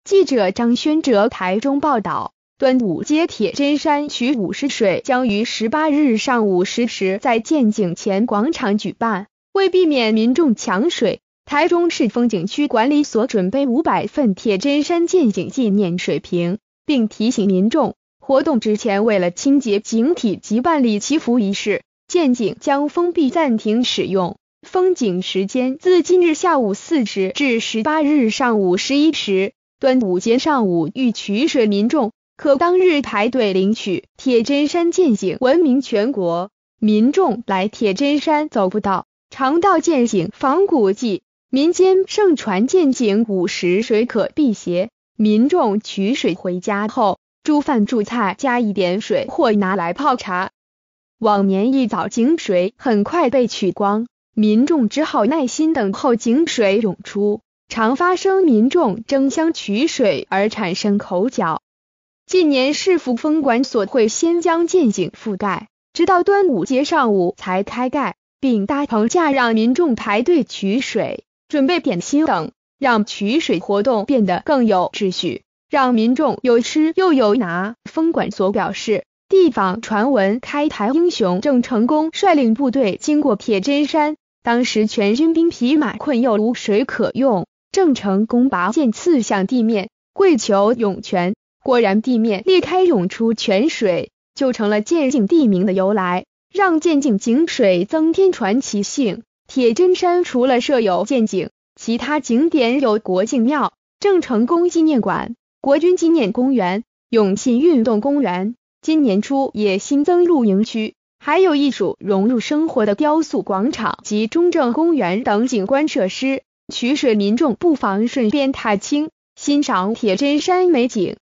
记者张轩哲台中报道，端午节铁砧山取50水将于18日上午10时在建景前广场举办。为避免民众抢水，台中市风景区管理所准备500份铁砧山建景纪念水瓶，并提醒民众，活动之前为了清洁景体及办理祈福仪式，建景将封闭暂停使用。封景时间自今日下午4时至18日上午11时。端午节上午欲取水民众，可当日排队领取。铁砧山建景闻名全国，民众来铁砧山走不到，常到建景访古迹。民间盛传建景50水可辟邪，民众取水回家后，煮饭煮菜加一点水或拿来泡茶。往年一早井水很快被取光，民众只好耐心等候井水涌出，常发生民众争相取水而产生口角。近年市府风管所会先将建景覆盖，直到端午节上午才开盖，并搭棚架让民众排队取水、准备点心等，让取水活动变得更有秩序，让民众有吃又有拿。风管所表示，地方传闻开台英雄郑成功率领部队经过铁砧山，当时全军兵疲马困又无水可用，郑成功拔剑刺向地面，跪求涌泉，果然地面裂开涌出泉水，就成了建景地名的由来，让建景井水增添传奇性。铁砧山除了设有建景，其他景点有国敬庙、郑成功纪念馆、国军纪念公园、永信运动公园，今年初也新增露营区，还有艺术融入生活的雕塑广场及中正公园等景观设施。取水民众不妨顺便踏青，欣赏铁砧山美景。